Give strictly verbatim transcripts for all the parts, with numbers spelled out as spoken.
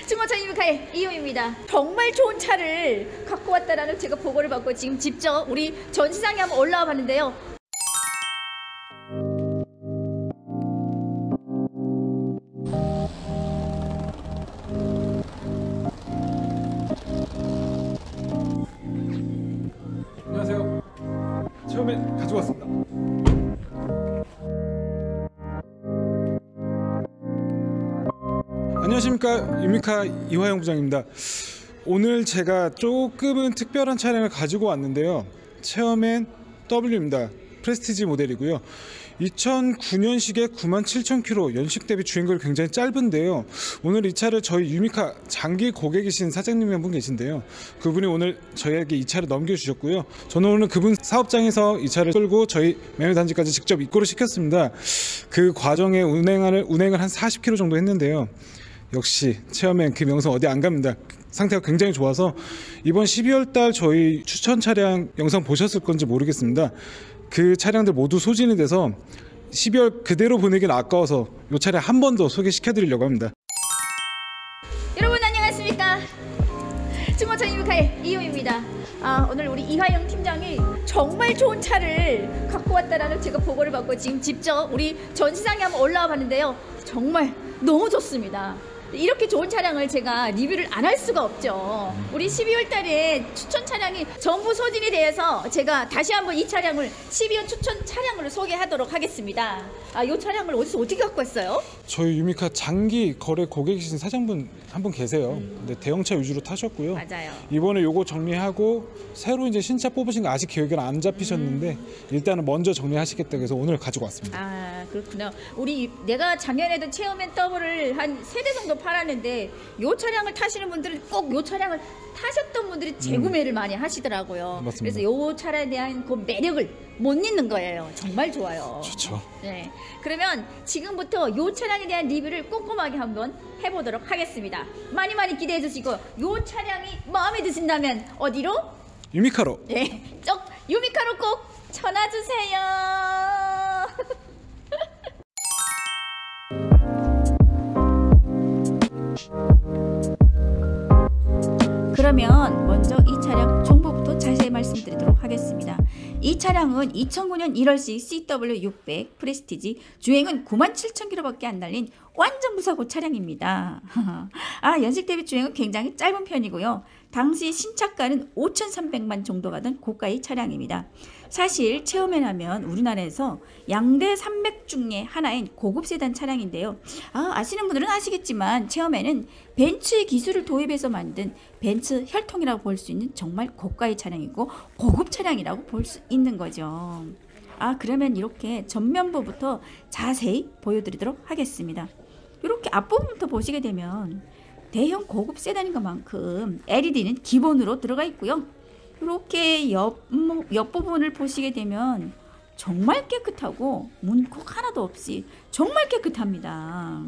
중고차 유미카의 이호입니다. 정말 좋은 차를 갖고 왔다라는 제가 보고를 받고 지금 직접 우리 전시장에 한번 올라와 봤는데요. 안녕하세요. 체험에 가져왔습니다. 안녕하십니까, 유미카 이화영 부장입니다. 오늘 제가 조금은 특별한 차량을 가지고 왔는데요. 체험엔 W입니다. 프레스티지 모델이고요. 이천구 년식에 구만 칠천 킬로미터, 연식 대비 주행거리 굉장히 짧은데요. 오늘 이 차를 저희 유미카 장기 고객이신 사장님이 한 분 계신데요. 그분이 오늘 저희에게 이 차를 넘겨주셨고요. 저는 오늘 그분 사업장에서 이 차를 끌고 저희 매매단지까지 직접 입고를 시켰습니다. 그 과정에 운행을, 운행을 한 사십 킬로미터 정도 했는데요. 역시 체험엔 그 명성 어디 안 갑니다. 상태가 굉장히 좋아서 이번 십이월 달 저희 추천 차량 영상 보셨을 건지 모르겠습니다. 그 차량들 모두 소진이 돼서 십이월 그대로 보내기는 아까워서 이 차량 한 번 더 소개시켜 드리려고 합니다. 여러분 안녕하십니까, 중고차 유미카의 이호입니다. 아, 오늘 우리 이화영 팀장이 정말 좋은 차를 갖고 왔다라는 제가 보고를 받고 지금 직접 우리 전시장에 한번 올라와 봤는데요. 정말 너무 좋습니다. 이렇게 좋은 차량을 제가 리뷰를 안 할 수가 없죠. 우리 십이월 달에 추천 차량이 전부 소진이 되어서 제가 다시 한번 이 차량을 십이월 추천 차량으로 소개하도록 하겠습니다. 아, 이 차량을 어디서 어떻게 갖고 왔어요? 저희 유미카 장기 거래 고객이신 사장분 한 분 계세요. 음. 근데 대형차 위주로 타셨고요. 맞아요. 이번에 요거 정리하고 새로 이제 신차 뽑으신 거 아직 기억이 안 잡히셨는데 음. 일단은 먼저 정리하시겠다고 해서 오늘 가지고 왔습니다. 아, 그렇구나. 우리 내가 작년에도 체험엔 더블을 한 세 대 정도 팔았는데 요 차량을 타시는 분들은 꼭 요 차량을 타셨던 분들이 재구매를 음. 많이 하시더라고요. 맞습니다. 그래서 요 차량에 대한 그 매력을 못 잊는 거예요. 정말 좋아요. 좋죠. 네. 그러면 지금부터 요 차량에 대한 리뷰를 꼼꼼하게 한번 해보도록 하겠습니다. 많이 많이 기대해 주시고 요 차량이 마음에 드신다면 어디로? 유미카로. 네, 쪽 유미카로 꼭 전화 주세요. 그러면 먼저 이 차량 정보부터 자세히 말씀드리도록 하겠습니다. 이 차량은 이천구 년 일월식 씨더블유 육백 프레스티지, 주행은 구만 칠천 킬로미터밖에 안 달린 완전 무사고 차량입니다. 아, 연식 대비 주행은 굉장히 짧은 편이고요. 당시 신차가는 오천삼백만 정도 가던 고가의 차량입니다. 사실 체험엔 하면 우리나라에서 양대 산맥 중에 하나인 고급 세단 차량인데요. 아, 아시는 분들은 아시겠지만 체험에는 벤츠의 기술을 도입해서 만든 벤츠 혈통이라고 볼 수 있는 정말 고가의 차량이고 고급 차량이라고 볼 수 있는 거죠. 아, 그러면 이렇게 전면부부터 자세히 보여드리도록 하겠습니다. 이렇게 앞부분부터 보시게 되면 대형 고급 세단인 것만큼 엘이디는 기본으로 들어가 있고요. 이렇게 옆, 옆부분을 보시게 되면 정말 깨끗하고 문콕 하나도 없이 정말 깨끗합니다.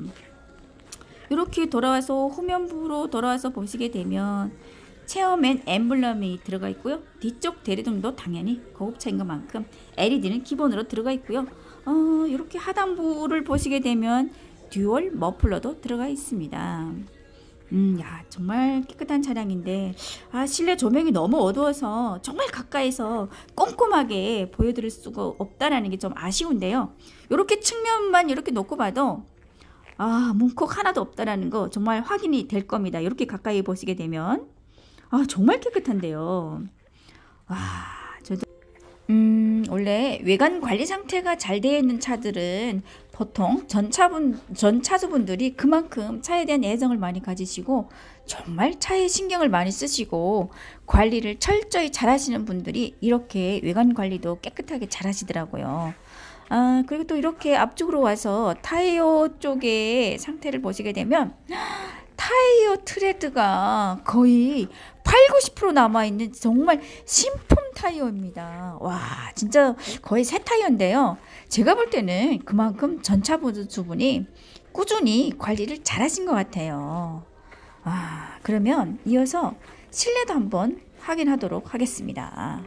이렇게 돌아와서 후면부로 돌아와서 보시게 되면 체험엔 엠블럼이 들어가 있고요. 뒤쪽 대리등도 당연히 고급차인 것만큼 엘이디는 기본으로 들어가 있고요. 어, 이렇게 하단부를 보시게 되면 듀얼 머플러도 들어가 있습니다. 음, 야, 정말 깨끗한 차량인데, 아, 실내 조명이 너무 어두워서 정말 가까이서 꼼꼼하게 보여드릴 수가 없다라는 게 좀 아쉬운데요. 이렇게 측면만 이렇게 놓고 봐도, 아, 문콕 하나도 없다라는 거 정말 확인이 될 겁니다. 이렇게 가까이 보시게 되면. 아, 정말 깨끗한데요. 와, 저도, 음, 원래 외관 관리 상태가 잘 되어 있는 차들은 보통 전차분, 전차주분들이 그만큼 차에 대한 애정을 많이 가지시고 정말 차에 신경을 많이 쓰시고 관리를 철저히 잘 하시는 분들이 이렇게 외관 관리도 깨끗하게 잘 하시더라고요. 아, 그리고 또 이렇게 앞쪽으로 와서 타이어 쪽의 상태를 보시게 되면 타이어 트레드가 거의 팔, 구십 퍼센트 남아있는 정말 신품 타이어입니다. 와, 진짜 거의 새 타이어인데요. 제가 볼 때는 그만큼 전차주분이 꾸준히 관리를 잘 하신 것 같아요. 아, 그러면 이어서 실내도 한번 확인하도록 하겠습니다.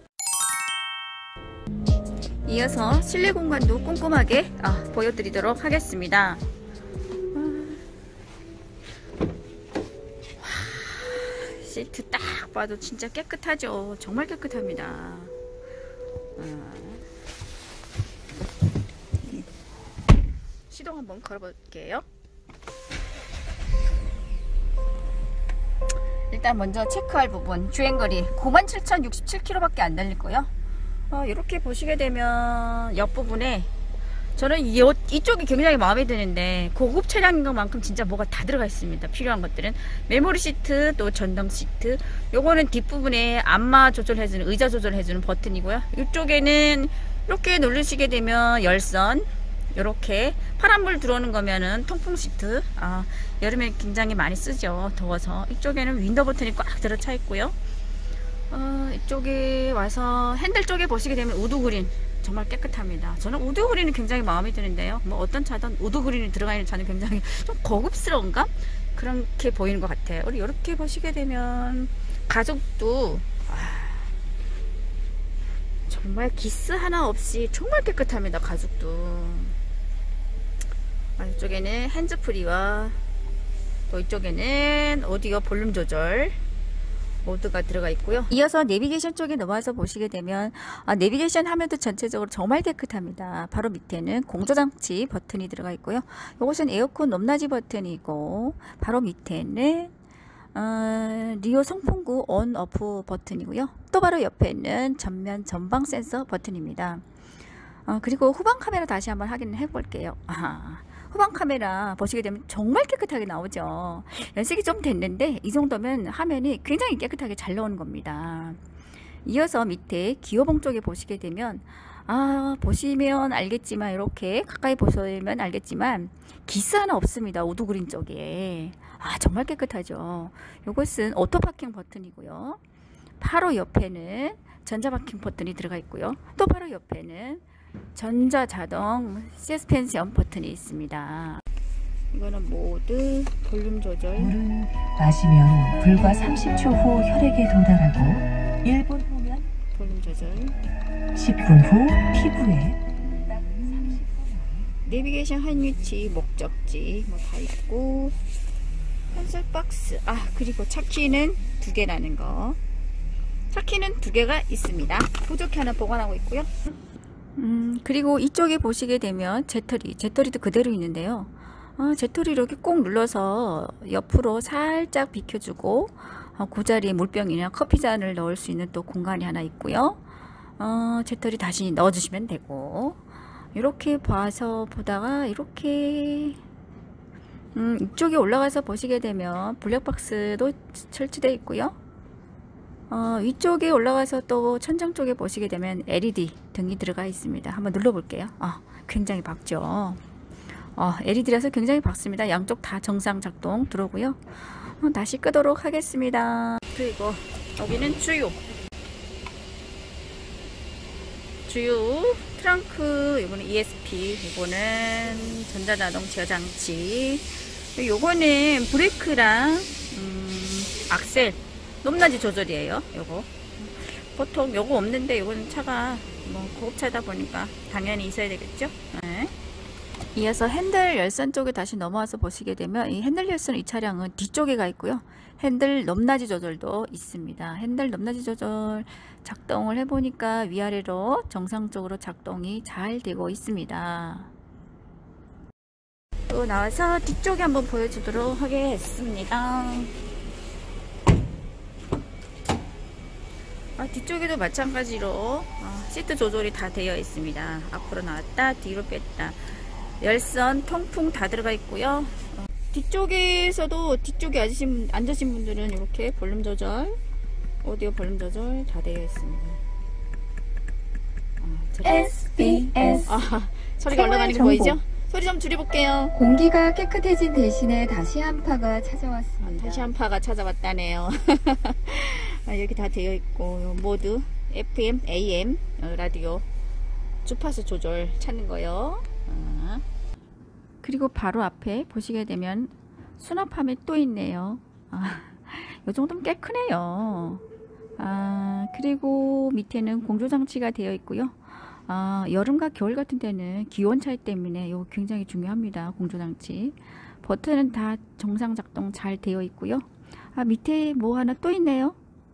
이어서 실내 공간도 꼼꼼하게 아, 보여드리도록 하겠습니다. 시트 딱 봐도 진짜 깨끗하죠. 정말 깨끗합니다. 아. 시동 한번 걸어볼게요. 일단 먼저 체크할 부분, 주행거리 구만 칠천육십칠 킬로미터밖에 안 달렸고요. 어, 이렇게 보시게 되면 옆부분에 저는 이, 이쪽이 굉장히 마음에 드는데, 고급 차량인 것만큼 진짜 뭐가 다 들어가 있습니다. 필요한 것들은 메모리 시트, 또 전동 시트, 요거는 뒷부분에 안마 조절해주는, 의자 조절해주는 버튼이고요. 이쪽에는 이렇게 누르시게 되면 열선, 이렇게 파란불 들어오는 거면은 통풍 시트. 아, 여름에 굉장히 많이 쓰죠, 더워서. 이쪽에는 윈도우 버튼이 꽉 들어차 있고요. 어, 이쪽에 와서 핸들 쪽에 보시게 되면 우드 그린, 정말 깨끗합니다. 저는 우드 그린이 굉장히 마음에 드는데요. 뭐 어떤 차든 우드 그린이 들어가 있는 차는 굉장히 좀 고급스러운가? 그렇게 보이는 것 같아요. 우리 이렇게 보시게 되면 가죽도 아, 정말 기스 하나 없이 정말 깨끗합니다. 가죽도. 아, 이쪽에는 핸즈프리와 또 이쪽에는 오디오 볼륨 조절 모드가 들어가 있고요. 이어서 내비게이션 쪽에 넘어와서 보시게 되면 아, 내비게이션 화면도 전체적으로 정말 깨끗합니다. 바로 밑에는 공조장치 버튼이 들어가 있고요. 이것은 에어컨 높낮이 버튼이고, 바로 밑에는 어, 리오 송풍구 온 오프 버튼이고요. 또 바로 옆에는 전면 전방 센서 버튼입니다. 어, 그리고 후방 카메라 다시 한번 확인을 해 볼게요. 아, 후방 카메라 보시게 되면 정말 깨끗하게 나오죠. 연식이 좀 됐는데 이 정도면 화면이 굉장히 깨끗하게 잘 나오는 겁니다. 이어서 밑에 기어봉 쪽에 보시게 되면 아, 보시면 알겠지만, 이렇게 가까이 보시면 알겠지만 기스 하나 없습니다. 우드 그린 쪽에. 아, 정말 깨끗하죠. 이것은 오토 파킹 버튼이고요. 바로 옆에는 전자 파킹 버튼이 들어가 있고요. 또 바로 옆에는 전자 자동 서스펜션 버튼이 있습니다. 이거는 모드 볼륨 조절. 물을 마시면 불과 삼십 초 후 혈액에 도달하고 일 분 후면 볼륨 조절. 십 분 후 피부에 딱 삼십 분. 내비게이션 한 위치, 목적지 뭐 다 있고, 펜슬 박스. 아, 그리고 차키는 두 개라는 거. 차키는 두 개가 있습니다. 부족해 하나 보관하고 있고요. 음, 그리고 이쪽에 보시게 되면 재터리, 재터리도 그대로 있는데요. 어, 재터리 이렇게 꼭 눌러서 옆으로 살짝 비켜주고, 어, 그 자리에 물병이나 커피잔을 넣을 수 있는 또 공간이 하나 있고요. 어, 재터리 다시 넣어주시면 되고, 이렇게 봐서 보다가 이렇게 음, 이쪽에 올라가서 보시게 되면 블랙박스도 설치되어 있고요. 어, 위쪽에 올라가서 또 천장 쪽에 보시게 되면 엘이디 등이 들어가 있습니다. 한번 눌러볼게요. 어, 굉장히 밝죠. 어, 엘이디라서 굉장히 밝습니다. 양쪽 다 정상 작동 들어오고요. 어, 다시 끄도록 하겠습니다. 그리고 여기는 주유. 주유, 트렁크, 이거는 이에스피, 이거는 전자자동 제어장치, 요거는 브레이크랑 음, 악셀 높낮이 조절이에요. 요거 보통 요거 없는데, 요거는 차가 뭐 고급차다 보니까 당연히 있어야 되겠죠. 네. 이어서 핸들 열선 쪽에 다시 넘어와서 보시게 되면, 이 핸들 열선, 이 차량은 뒤쪽에 가 있고요. 핸들 높낮이 조절도 있습니다. 핸들 높낮이 조절 작동을 해보니까 위아래로 정상적으로 작동이 잘 되고 있습니다. 또 나와서 뒤쪽에 한번 보여주도록 하겠습니다. 아, 뒤쪽에도 마찬가지로 어, 시트 조절이 다 되어 있습니다. 앞으로 나왔다, 뒤로 뺐다, 열선, 통풍 다 들어가 있고요. 어, 뒤쪽에서도, 뒤쪽에 앉으신, 앉으신 분들은 이렇게 볼륨 조절, 오디오 볼륨 조절 다 되어 있습니다. 아, 에스비에스 아, 소리가 올라가는 거 보이죠? 소리 좀 줄여볼게요. 공기가 깨끗해진 대신에 다시 한파가 찾아왔습니다. 다시 한파가 찾아왔다네요. 아, 여기 다 되어 있고, 모드 에프엠, 에이엠 어, 라디오 주파수 조절 찾는 거요. 아. 그리고 바로 앞에 보시게 되면 수납함이 또 있네요. 아, 이 정도면 꽤 크네요. 아, 그리고 밑에는 공조장치가 되어 있고요. 아, 여름과 겨울 같은 때는 기온 차이 때문에 이거 굉장히 중요합니다. 공조장치 버튼은 다 정상 작동 잘 되어 있고요. 아, 밑에 뭐 하나 또 있네요.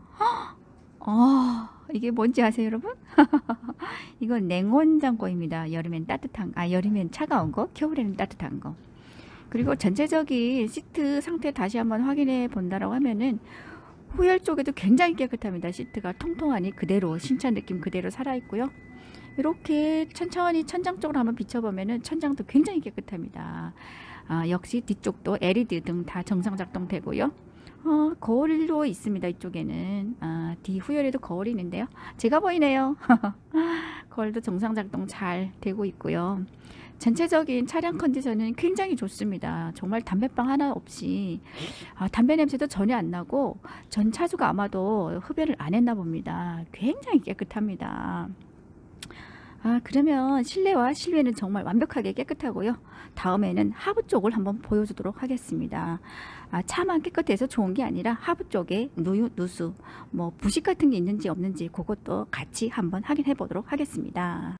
어, 이게 뭔지 아세요, 여러분? 이건 냉온장고입니다. 여름엔 따뜻한, 아, 여름엔 차가운 거, 겨울에는 따뜻한 거. 그리고 전체적인 시트 상태 다시 한번 확인해 본다라고 하면은 후열 쪽에도 굉장히 깨끗합니다. 시트가 통통하니 그대로 신차 느낌 그대로 살아있고요. 이렇게 천천히 천장 쪽으로 한번 비춰보면은 천장도 굉장히 깨끗합니다. 아, 역시 뒤쪽도 엘이디 등 다 정상 작동되고요. 어, 거울도 있습니다. 이쪽에는 아, 뒤 후열에도 거울이 있는데요. 제가 보이네요. 거울도 정상 작동 잘 되고 있고요. 전체적인 차량 컨디션은 굉장히 좋습니다. 정말 담배빵 하나 없이 아, 담배 냄새도 전혀 안 나고 전 차주가 아마도 흡연을 안 했나 봅니다. 굉장히 깨끗합니다. 아, 그러면 실내와 실외는 정말 완벽하게 깨끗하고요. 다음에는 하부 쪽을 한번 보여주도록 하겠습니다. 아, 차만 깨끗해서 좋은 게 아니라 하부 쪽에 누유, 누수, 뭐 부식 같은 게 있는지 없는지 그것도 같이 한번 확인해 보도록 하겠습니다.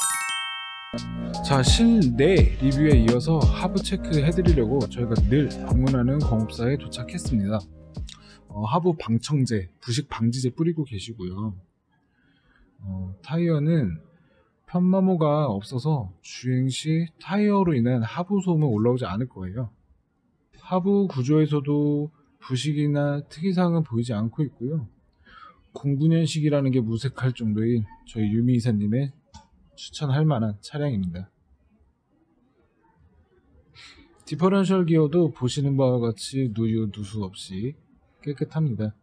자, 실내 리뷰에 이어서 하부 체크 해드리려고 저희가 늘 방문하는 공업사에 도착했습니다. 어, 하부 방청제, 부식 방지제 뿌리고 계시고요. 어, 타이어는 편마모가 없어서 주행시 타이어로 인한 하부 소음은 올라오지 않을 거예요. 하부 구조에서도 부식이나 특이사항은 보이지 않고 있고요. 공구년식이라는 게 무색할 정도인 저희 유미 이사님의 추천할 만한 차량입니다. 디퍼런셜 기어도 보시는 바와 같이 누유, 누수 없이 깨끗합니다.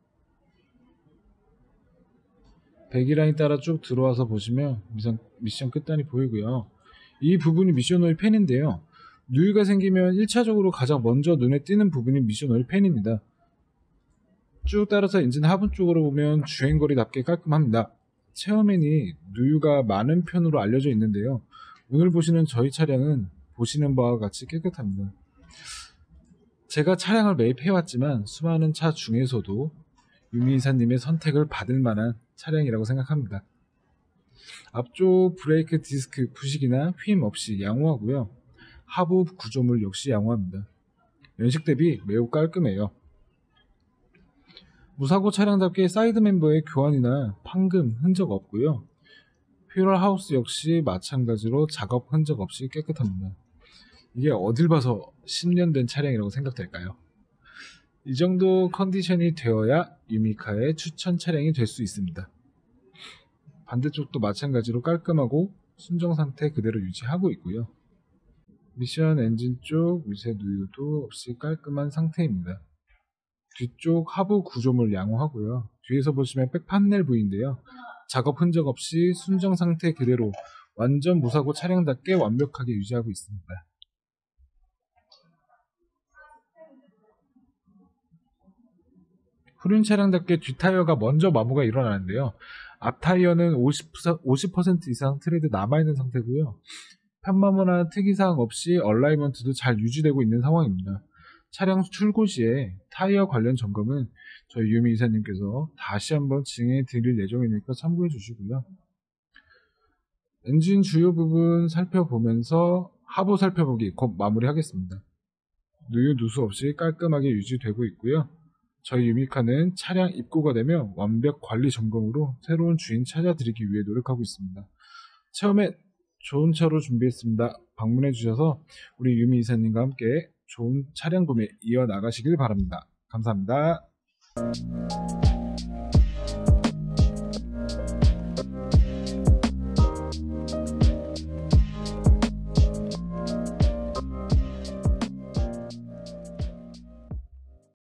배기라인 따라 쭉 들어와서 보시면 미션, 미션 끝단이 보이고요. 이 부분이 미션 오일 팬인데요. 누유가 생기면 일 차적으로 가장 먼저 눈에 띄는 부분이 미션 오일 팬입니다. 쭉 따라서 엔진 하부 쪽으로 보면 주행거리답게 깔끔합니다. 체어맨이 누유가 많은 편으로 알려져 있는데요. 오늘 보시는 저희 차량은 보시는 바와 같이 깨끗합니다. 제가 차량을 매입해왔지만 수많은 차 중에서도 유미 이사님의 선택을 받을 만한 차량이라고 생각합니다. 앞쪽 브레이크 디스크 부식이나 휨 없이 양호하고요. 하부 구조물 역시 양호합니다. 연식 대비 매우 깔끔해요. 무사고 차량답게 사이드 멤버의 교환이나 판금 흔적 없고요. 퓨럴 하우스 역시 마찬가지로 작업 흔적 없이 깨끗합니다. 이게 어딜 봐서 십 년 된 차량이라고 생각될까요? 이 정도 컨디션이 되어야 유미카의 추천 차량이 될 수 있습니다. 반대쪽도 마찬가지로 깔끔하고 순정 상태 그대로 유지하고 있고요. 미션 엔진 쪽 미세 누유도 없이 깔끔한 상태입니다. 뒤쪽 하부 구조물 양호하고요. 뒤에서 보시면 백 판넬 부위인데요. 작업 흔적 없이 순정 상태 그대로 완전 무사고 차량답게 완벽하게 유지하고 있습니다. 후륜 차량답게 뒷타이어가 먼저 마모가 일어나는데요. 앞타이어는 오십 퍼센트 이상 트레드 남아있는 상태고요. 편마모나 특이사항 없이 얼라이먼트도 잘 유지되고 있는 상황입니다. 차량 출고 시에 타이어 관련 점검은 저희 유미 이사님께서 다시 한번 진행해 드릴 예정이니까 참고해 주시고요. 엔진 주요 부분 살펴보면서 하부 살펴보기 곧 마무리하겠습니다. 누유 누수 없이 깔끔하게 유지되고 있고요. 저희 유미카는 차량 입고가 되면 완벽 관리 점검으로 새로운 주인 찾아드리기 위해 노력하고 있습니다. 처음에 좋은 차로 준비했습니다. 방문해 주셔서 우리 유미 이사님과 함께 좋은 차량 구매 이어나가시길 바랍니다. 감사합니다.